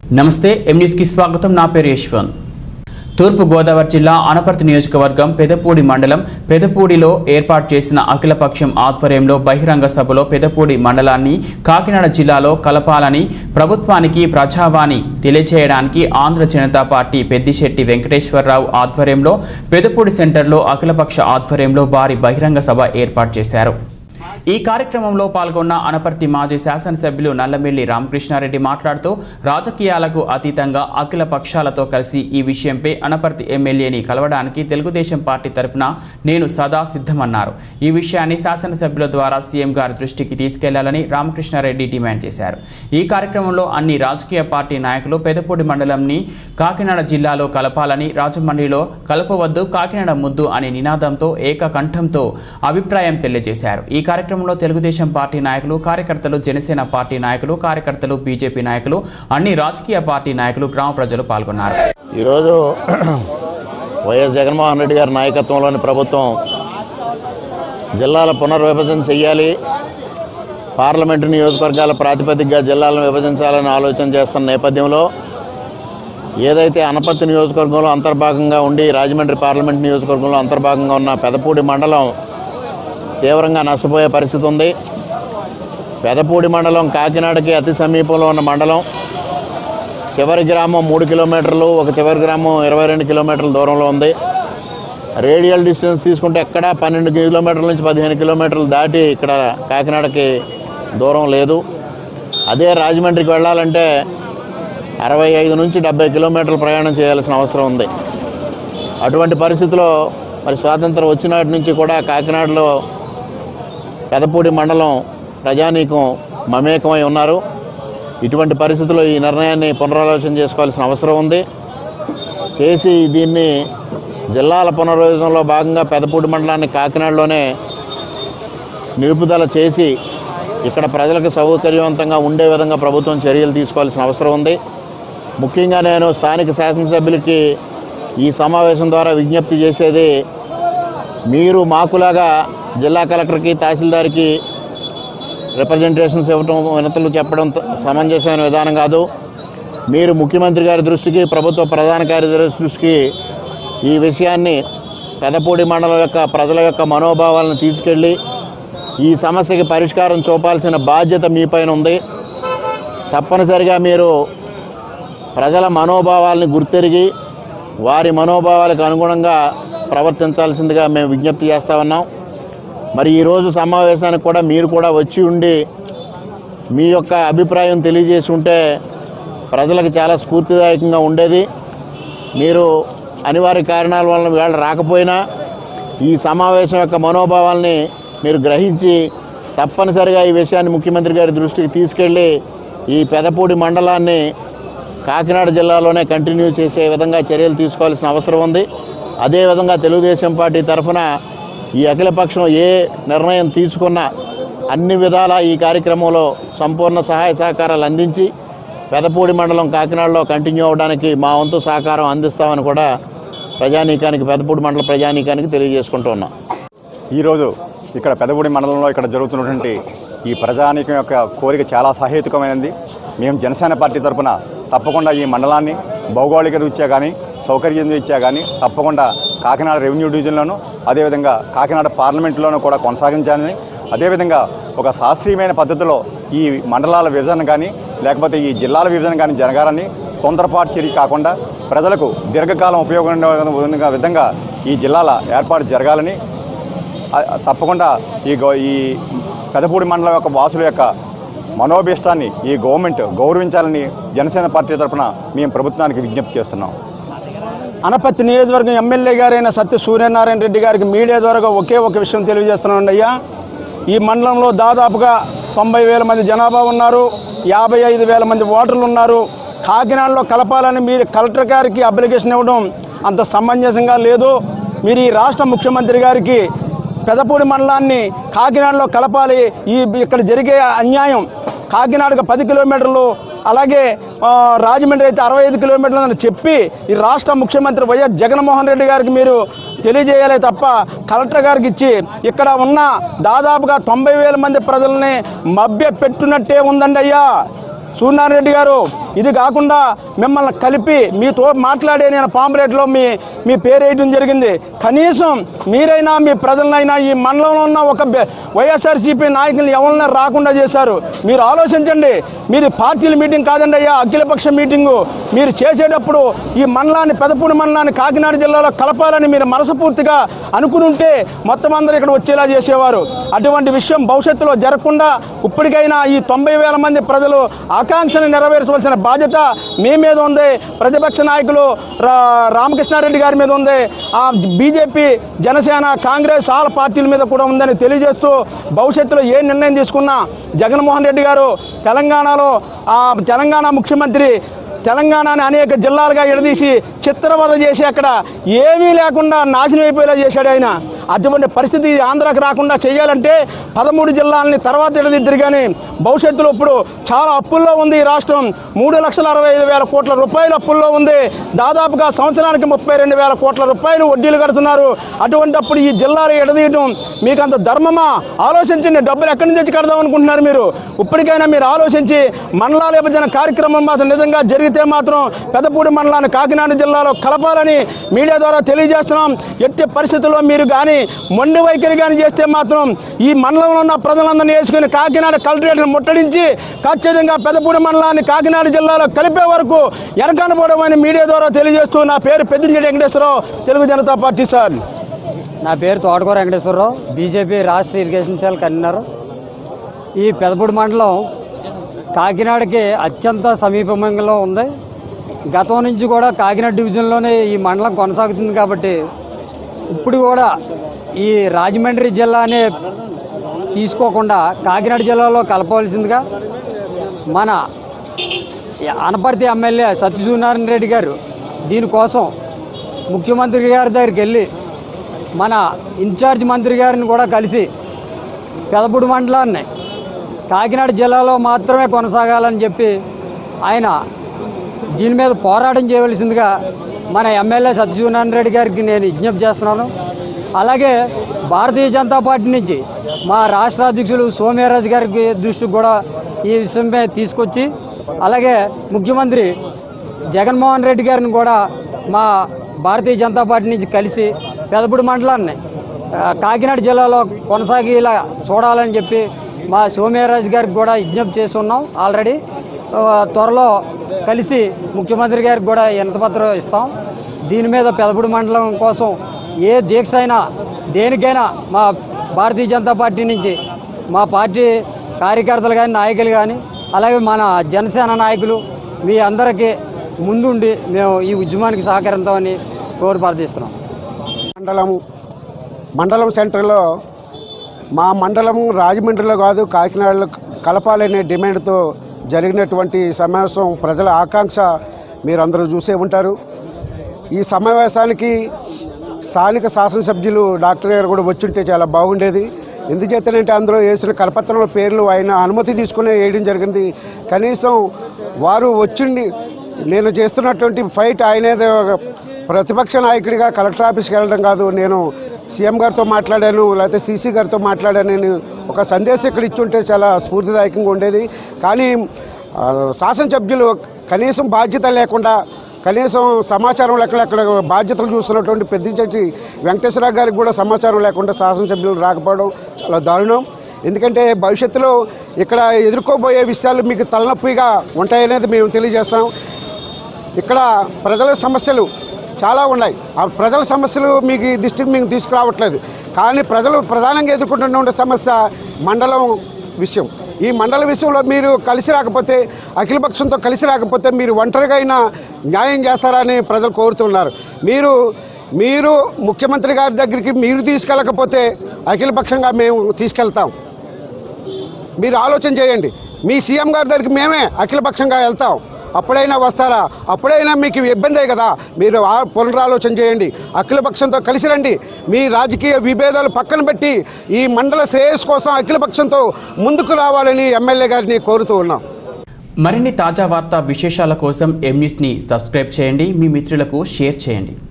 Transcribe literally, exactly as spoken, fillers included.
నమస్తే M news కి స్వాగతం నా పేరు యశ్వంత్ తూర్పు గోదావరి జిల్లా అనపర్తి నియోజకవర్గం పెదపూడి మండలం పెదపూడిలో ఏర్పాటు చేసిన అఖిలపక్షం ఆధ్వర్యంలో బహిరంగ సభలో పెదపూడి మండలాన్ని కాకినాడ జిల్లాలో కలపాలని ప్రభుత్వానికి ప్రజావాణి తెలియజేయడానికి ఆంధ్ర జనతా పార్టీ పెద్దిశెట్టి వెంకటేశ్వరరావు ఆధ్వర్యంలో పెదపూడి సెంటర్లో అఖిలపక్ష ఆధ్వర్యంలో భారీ బహిరంగ సభ ఏర్పాటు చేశారు। ఈ కార్యక్రమంలో పాల్గొన్న అనపర్తి మాజీ శాసనసభ్యులు నల్లమిల్లి రామకృష్ణారెడ్డి మాట్లాడుతూ రాజకీయాలకు అతీతంగా అఖిల పక్షాలతో కలిసి ఈ విషయంపై అనపర్తి ఎమ్మెల్యేని కలవడానికి తెలుగుదేశం పార్టీ తరపున నేను సదా సిద్ధమన్నారు। ఈ విషయాన్ని శాసనసభ్యుల ద్వారా సీఎం గారి దృష్టికి తీసుకెళ్లాలని రామకృష్ణారెడ్డి డిమాండ్ చేశారు। ఈ కార్యక్రమంలో అన్ని రాజకీయ పార్టీ నాయకులు పెదపూడి మండలంని కాకినాడ జిల్లాలో కలపాలని రాజమండ్రిలో కలపవద్దు కాకినాడ ముద్దు అనే నినాదంతో ఏకకంఠంతో అభిప్రాయం తెలియజేశారు। ఈ కార్యక్రమంలో తెలుగుదేశం పార్టీ నాయకులు కార్యకర్తలు జనసేన పార్టీ నాయకులు కార్యకర్తలు బీజేపీ నాయకులు అన్ని రాజకీయ పార్టీ నాయకులు గ్రామ ప్రజలు పాల్గొన్నారు। ఈ రోజు వైఎస్ జగన్మోహన్ రెడ్డి గారి నాయకత్వంలోని ప్రభుత్వం జిల్లాల పునర్విభజన చేయాలి, పార్లమెంటు నియోజకవర్గాల ప్రాతిపదికగా జిల్లాలను విభజించాలని ఆలోచన చేస్తున్న నేపథ్యంలో ఏదైతే అనపర్తి నియోజకవర్గంలో అంతర్భాగంగా ఉండి రాజమండ్రి పార్లమెంట్ నియోజకవర్గంలో అంతర్భాగంగా ఉన్న పెదపూడి మండలం తీవ్రంగా నష్టపోయే పరిస్థితి ఉంది। పెదపూడి మండలం కాకినాడకి అతి సమీపంలో ఉన్న మండలం, చివరి గ్రామం మూడు కిలోమీటర్లు, ఒక చివరి గ్రామం ఇరవై రెండు కిలోమీటర్ల దూరంలో ఉంది। రేడియల్ డిస్టెన్స్ తీసుకుంటే ఎక్కడ పన్నెండు కిలోమీటర్ల నుంచి పదిహేను కిలోమీటర్లు దాటి ఇక్కడ కాకినాడకి దూరం లేదు। అదే రాజమండ్రికి వెళ్ళాలంటే అరవై ఐదు నుంచి డెబ్బై కిలోమీటర్లు ప్రయాణం చేయాల్సిన అవసరం ఉంది। అటువంటి పరిస్థితిలో మరి స్వాతంత్రం వచ్చినాటి నుంచి కూడా కాకినాడలో పెదపూడి మండలం ప్రజానీకం మమేకమై ఉన్నారు। ఇటువంటి పరిస్థితుల్లో ఈ నిర్ణయాన్ని పునరాలోచన చేసుకోవాల్సిన అవసరం ఉంది। చేసి దీన్ని జిల్లాల పునర్విభజనలో భాగంగా పెదపూడి మండలాన్ని కాకినాడలోనే నిలుపుదల చేసి ఇక్కడ ప్రజలకు సౌకర్యవంతంగా ఉండే విధంగా ప్రభుత్వం చర్యలు తీసుకోవాల్సిన అవసరం ఉంది। ముఖ్యంగా నేను స్థానిక శాసనసభ్యులకి ఈ సమావేశం ద్వారా విజ్ఞప్తి చేసేది, మీరు మాకులాగా జిల్లా కలెక్టర్కి తహసీల్దార్కి రిప్రజెంటేషన్స్ ఇవ్వడం, వినతులు చెప్పడం సమంజసమైన విధానం కాదు। మీరు ముఖ్యమంత్రి గారి దృష్టికి, ప్రభుత్వ ప్రధాన కార్యదర్శి దృష్టికి ఈ విషయాన్ని పెదపూడి మండలం యొక్క ప్రజల యొక్క మనోభావాలను తీసుకెళ్ళి ఈ సమస్యకి పరిష్కారం చూపాల్సిన బాధ్యత మీపైన ఉంది। తప్పనిసరిగా మీరు ప్రజల మనోభావాలని గుర్తెరిగి వారి మనోభావాలకు అనుగుణంగా ప్రవర్తించాల్సిందిగా మేము విజ్ఞప్తి చేస్తూ ఉన్నాం। మరి ఈరోజు సమావేశానికి కూడా మీరు కూడా వచ్చి ఉండి మీ యొక్క అభిప్రాయం తెలియజేసి ఉంటే ప్రజలకు చాలా స్ఫూర్తిదాయకంగా ఉండేది। మీరు అనివార్య కారణాల వలన వేళ రాకపోయినా ఈ సమావేశం యొక్క మనోభావాల్ని మీరు గ్రహించి తప్పనిసరిగా ఈ విషయాన్ని ముఖ్యమంత్రి గారి దృష్టికి తీసుకెళ్ళి ఈ పెదపూడి మండలాన్ని కాకినాడ జిల్లాలోనే కంటిన్యూ చేసే విధంగా చర్యలు తీసుకోవాల్సిన అవసరం ఉంది। అదేవిధంగా తెలుగుదేశం పార్టీ తరఫున ఈ అఖిలపక్షం ఏ నిర్ణయం తీసుకున్నా అన్ని విధాల ఈ కార్యక్రమంలో సంపూర్ణ సహాయ సహకారాలు అందించి పెదపూడి మండలం కాకినాడలో కంటిన్యూ అవ్వడానికి మా వంతు సహకారం అందిస్తామని కూడా ప్రజానీకానికి, పెదపూడి మండల ప్రజానీకానికి తెలియజేసుకుంటూ ఉన్నాం। ఈరోజు ఇక్కడ పెదపూడి మండలంలో ఇక్కడ జరుగుతున్నటువంటి ఈ ప్రజానీకం యొక్క కోరిక చాలా సహేతుకమైనది। మేము జనసేన పార్టీ తరఫున తప్పకుండా ఈ మండలాన్ని భౌగోళిక రీత్యా కానీ సౌకర్యం రీత్యా కానీ తప్పకుండా కాకినాడ రెవెన్యూ డివిజన్లోనూ అదేవిధంగా కాకినాడ పార్లమెంటులోనూ కూడా కొనసాగించాలని, అదేవిధంగా ఒక శాస్త్రీయమైన పద్ధతిలో ఈ మండలాల విభజన కానీ లేకపోతే ఈ జిల్లాల విభజన కానీ జరగాలని, తొందరపాటు చర్య కాకుండా ప్రజలకు దీర్ఘకాలం ఉపయోగపడే విధంగా ఈ జిల్లాల ఏర్పాటు జరగాలని, తప్పకుండా ఈ గౌ ఈ పెదపూడి మండలం యొక్క వాసుల యొక్క మనోభీష్టాన్ని ఈ గవర్నమెంట్ గౌరవించాలని జనసేన పార్టీ తరఫున మేము ప్రభుత్వానికి విజ్ఞప్తి చేస్తున్నాం। అనపర్తి నియోజకవర్గం ఎమ్మెల్యే గారైన సత్య సూర్యనారాయణ రెడ్డి గారికి మీడియా ద్వారా ఒకే ఒక విషయం తెలియజేస్తున్నాను అయ్యా। ఈ మండలంలో దాదాపుగా తొంభై వేల మంది జనాభా ఉన్నారు, యాభై ఐదు వేల మంది ఓటర్లు ఉన్నారు। కాకినాడలో కలపాలని మీరు కలెక్టర్ గారికి అప్లికేషన్ ఇవ్వడం అంత సమంజసంగా లేదు। మీరు ఈ రాష్ట్ర ముఖ్యమంత్రి గారికి పెదపూడి మండలాన్ని కాకినాడలో కలపాలి, ఈ ఇక్కడ జరిగే అన్యాయం కాకినాడకు పది కిలోమీటర్లు అలాగే రాజమండ్రి అయితే అరవై ఐదు కిలోమీటర్లు అని చెప్పి ఈ రాష్ట్ర ముఖ్యమంత్రి వైఎస్ జగన్మోహన్ రెడ్డి గారికి మీరు తెలియజేయాలి తప్ప కలెక్టర్ గారికి ఇచ్చి ఇక్కడ ఉన్న దాదాపుగా తొంభై వేల మంది ప్రజల్ని మభ్య పెట్టునట్టే ఉందండి అయ్యా। సూర్యనారాయణ రెడ్డి గారు ఇది కాకుండా మిమ్మల్ని కలిపి మీతో మాట్లాడే నేను పాంప్లెట్లో మీ మీ పేరు వేయడం జరిగింది. కనీసం మీరైనా మీ ప్రజలనైనా ఈ మండలంలో ఉన్న ఒక వైఎస్ఆర్సీపీ నాయకులు ఎవరైనా రాకుండా చేశారు. మీరు ఆలోచించండి. మీది పార్టీల మీటింగ్ కాదండి అయ్యా, అఖిలపక్ష మీటింగు. మీరు చేసేటప్పుడు ఈ మండలాన్ని పెదపూడి మండలాన్ని కాకినాడ జిల్లాలో కలపాలని మీరు మనస్ఫూర్తిగా అనుకుని ఉంటే మొత్తం అందరూ ఇక్కడ వచ్చేలా చేసేవారు. అటువంటి విషయం భవిష్యత్తులో జరగకుండా ఇప్పటికైనా ఈ తొంభై వేల మంది ప్రజలు ఆకాంక్షను నెరవేర్చవలసిన బాధ్యత మీ మీద ఉంది, ప్రతిపక్ష నాయకులు రామకృష్ణారెడ్డి గారి మీద ఉంది, ఆ బీజేపీ జనసేన కాంగ్రెస్ ఆల్ పార్టీల మీద కూడా ఉందని తెలియజేస్తూ భవిష్యత్తులో ఏ నిర్ణయం తీసుకున్నా జగన్మోహన్ రెడ్డి గారు తెలంగాణలో ఆ తెలంగాణ ముఖ్యమంత్రి తెలంగాణని అనేక జిల్లాలుగా ఎడదీసి చిత్రవద చేసి అక్కడ ఏమీ లేకుండా నాశనం అయిపోయేలా చేశాడు ఆయన. అటువంటి పరిస్థితి ఆంధ్రాకి రాకుండా చేయాలంటే పదమూడు జిల్లాలని తర్వాత ఎడదిద్దరు. కానీ భవిష్యత్తులో ఇప్పుడు చాలా అప్పుల్లో ఉంది ఈ రాష్ట్రం. మూడు లక్షల అరవై ఐదు వేల కోట్ల రూపాయలు అప్పుల్లో ఉంది. దాదాపుగా సంవత్సరానికి ముప్పై రెండు వేల కోట్ల రూపాయలు వడ్డీలు కడుతున్నారు. అటువంటిప్పుడు ఈ జిల్లాలు ఎడదీయటం మీకు అంత ధర్మమా? ఆలోచించండి. డబ్బులు ఎక్కడి నుంచి కడదాం అనుకుంటున్నారు మీరు? ఇప్పటికైనా మీరు ఆలోచించి మండలాల విభజన కార్యక్రమం మాత్రం నిజంగా జరిగితే మాత్రం పెదపూడి మండలాన్ని కాకినాడ జిల్లాలో కలపాలని మీడియా ద్వారా తెలియజేస్తున్నాం. ఎట్టి పరిస్థితుల్లో మీరు కానీ మొండి వైఖరి కానీ చేస్తే మాత్రం ఈ మండలంలో ఉన్న ప్రజలందరినీ వేసుకుని కాకినాడ కలెక్టరేట్ను ముట్టడించి ఖచ్చితంగా పెదపూడి మండలాన్ని కాకినాడ జిల్లాలో కలిపే వరకు వెనకనబోవడం అని మీడియా ద్వారా తెలియజేస్తూ నా పేరు పెద్దింటి వెంకటేశ్వరరావు, తెలుగు జనతా పార్టీ. సార్ నా పేరు తోటకూర వెంకటేశ్వరరావు, బీజేపీ రాష్ట్ర ఇరిగేషన్ సెల్ కన్వీనర్. ఈ పెదపూడి మండలం కాకినాడకి అత్యంత సమీపంలో ఉంది. గతం నుంచి కూడా కాకినాడ డివిజన్లోనే ఈ మండలం కొనసాగుతుంది. కాబట్టి ఇప్పుడు కూడా ఈ రాజమండ్రి జిల్లానే తీసుకోకుండా కాకినాడ జిల్లాలో కలపవలసిందిగా మన అనపర్తి ఎమ్మెల్యే సత్యసూర్యనారాయణ రెడ్డి గారు దీనికోసం ముఖ్యమంత్రి గారి దగ్గరికి వెళ్ళి మన ఇన్ఛార్జ్ మంత్రి గారిని కూడా కలిసి పెదపూడి మండలాన్ని కాకినాడ జిల్లాలో మాత్రమే కొనసాగాలని చెప్పి ఆయన దీని మీద పోరాటం చేయవలసిందిగా మన ఎమ్మెల్యే సత్యసూర్యనారాయణ రెడ్డి గారికి నేను విజ్ఞప్తి చేస్తున్నాను. అలాగే భారతీయ జనతా పార్టీ నుంచి మా రాష్ట్ర అధ్యక్షులు సోమయారాజు గారికి దృష్టికి కూడా ఈ విషయమే తీసుకొచ్చి, అలాగే ముఖ్యమంత్రి జగన్మోహన్ రెడ్డి గారిని కూడా మా భారతీయ జనతా పార్టీ నుంచి కలిసి పెదపూడి మండలాన్ని కాకినాడ జిల్లాలో కొనసాగేలా చూడాలని చెప్పి మా సోమయారాజు గారికి కూడా విజ్ఞప్తి చేసి ఉన్నాం. ఆల్రెడీ త్వరలో కలిసి ముఖ్యమంత్రి గారికి కూడా వినతిపత్రం ఇస్తాం. దీని మీద పెదపూడి మండలం కోసం ఏ దీక్ష అయినా దేనికైనా మా భారతీయ జనతా పార్టీ నుంచి మా పార్టీ కార్యకర్తలు కానీ నాయకులు కానీ అలాగే మన జనసేన నాయకులు మీ అందరికీ ముందుండి మేము ఈ ఉద్యమానికి సహకరిస్తామని కోరి ప్రార్థిస్తున్నాం. మండలం మండలం సెంటర్లో మా మండలం రాజమండ్రిలో కాదు కాకినాడలో కలపాలనే డిమాండ్తో జరిగినటువంటి సమావేశం ప్రజల ఆకాంక్ష మీరందరూ చూసే ఉంటారు. ఈ సమావేశానికి స్థానిక శాసనసభ్యులు డాక్టర్ గారు కూడా వచ్చుంటే చాలా బాగుండేది. ఎందుచేతనంటే అందులో వేసిన కరపత్రంలో పేర్లు ఆయన అనుమతి తీసుకునే వేయడం జరిగింది. కనీసం వారు వచ్చిండి నేను చేస్తున్నటువంటి ఫైట్ ఆయనేదో ప్రతిపక్ష నాయకుడిగా కలెక్టర్ ఆఫీస్కి వెళ్ళడం కాదు, నేను సీఎం గారితో మాట్లాడాను లేకపోతే సీసీ గారితో మాట్లాడాను నేను ఒక సందేశం ఇక్కడ ఇచ్చుంటే చాలా స్ఫూర్తిదాయకంగా ఉండేది. కానీ శాసనసభ్యులు కనీసం బాధ్యత లేకుండా కనీసం సమాచారం లేకుండా అక్కడ బాధ్యతలు చూస్తున్నటువంటి పెద్దింటి వెంకటేశ్వరరావు గారికి కూడా సమాచారం లేకుండా శాసనసభ్యులు రాకపోవడం చాలా దారుణం. ఎందుకంటే భవిష్యత్తులో ఇక్కడ ఎదుర్కోబోయే విషయాలు మీకు తలనొప్పిగా ఉంటాయనేది మేము తెలియజేస్తాం. ఇక్కడ ప్రజల సమస్యలు చాలా ఉన్నాయి. ఆ ప్రజల సమస్యలు మీకు దృష్టికి మేము తీసుకురావట్లేదు. కానీ ప్రజలు ప్రధానంగా ఎదుర్కొంటున్న సమస్య మండలం విషయం. ఈ మండల విషయంలో మీరు కలిసి రాకపోతే అఖిలపక్షంతో కలిసి రాకపోతే మీరు ఒంటరిగా అయినా న్యాయం చేస్తారని ప్రజలు కోరుతున్నారు. మీరు మీరు ముఖ్యమంత్రి గారి దగ్గరికి మీరు తీసుకెళ్ళకపోతే అఖిలపక్షంగా మేము తీసుకెళ్తాం. మీరు ఆలోచన చేయండి. మీ సీఎం గారి దగ్గరికి మేమే అఖిలపక్షంగా వెళ్తాం. అప్పుడైనా వస్తారా? అప్పుడైనా మీకు ఇబ్బందే కదా. మీరు పునరాలోచన చేయండి. అఖిలపక్షంతో కలిసి రండి. మీ రాజకీయ విభేదాలు పక్కన పెట్టి ఈ మండల శ్రేయస్సు కోసం అఖిలపక్షంతో ముందుకు రావాలని ఎమ్మెల్యే గారిని కోరుతూ ఉన్నాం. మరిన్ని తాజా వార్తా విశేషాల కోసం ఎం న్యూస్ని సబ్స్క్రైబ్ చేయండి. మీ మిత్రులకు షేర్ చేయండి.